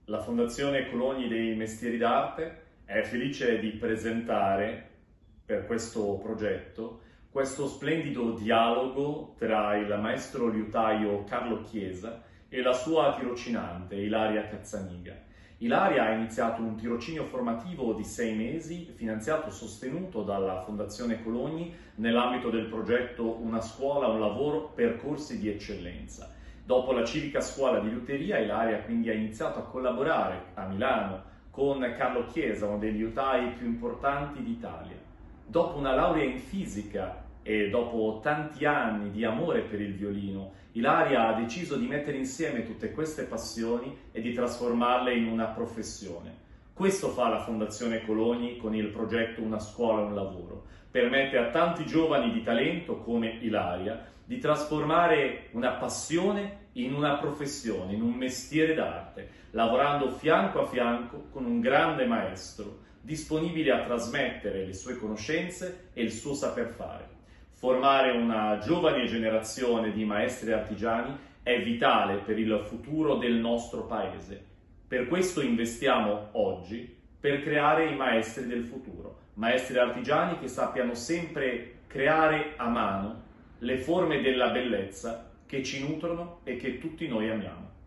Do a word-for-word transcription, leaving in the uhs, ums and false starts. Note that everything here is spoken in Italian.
La Fondazione Cologni dei Mestieri d'Arte è felice di presentare per questo progetto questo splendido dialogo tra il maestro liutaio Carlo Chiesa e la sua tirocinante Ilaria Cazzaniga. Ilaria ha iniziato un tirocinio formativo di sei mesi, finanziato e sostenuto dalla Fondazione Cologni nell'ambito del progetto Una scuola, un lavoro, percorsi di eccellenza. Dopo la civica scuola di liuteria, Ilaria quindi ha iniziato a collaborare a Milano con Carlo Chiesa, uno dei liutai più importanti d'Italia. Dopo una laurea in fisica e dopo tanti anni di amore per il violino, Ilaria ha deciso di mettere insieme tutte queste passioni e di trasformarle in una professione. Questo fa la Fondazione Cologni con il progetto Una scuola, un lavoro. Permette a tanti giovani di talento come Ilaria di trasformare una passione in una professione, in un mestiere d'arte, lavorando fianco a fianco con un grande maestro, disponibile a trasmettere le sue conoscenze e il suo saper fare. Formare una giovane generazione di maestri artigiani è vitale per il futuro del nostro paese. Per questo investiamo oggi per creare i maestri del futuro, maestri artigiani che sappiano sempre creare a mano le forme della bellezza che ci nutrono e che tutti noi amiamo.